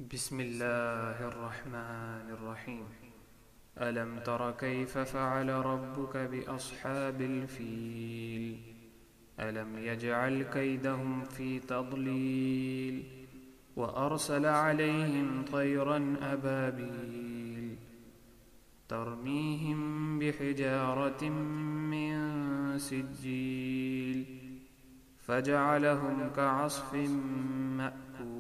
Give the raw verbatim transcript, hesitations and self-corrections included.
بسم الله الرحمن الرحيم. ألم تر كيف فعل ربك بأصحاب الفيل؟ ألم يجعل كيدهم في تضليل وأرسل عليهم طيرا أبابيل ترميهم بحجارة من سجيل فجعلهم كعصف مأكول.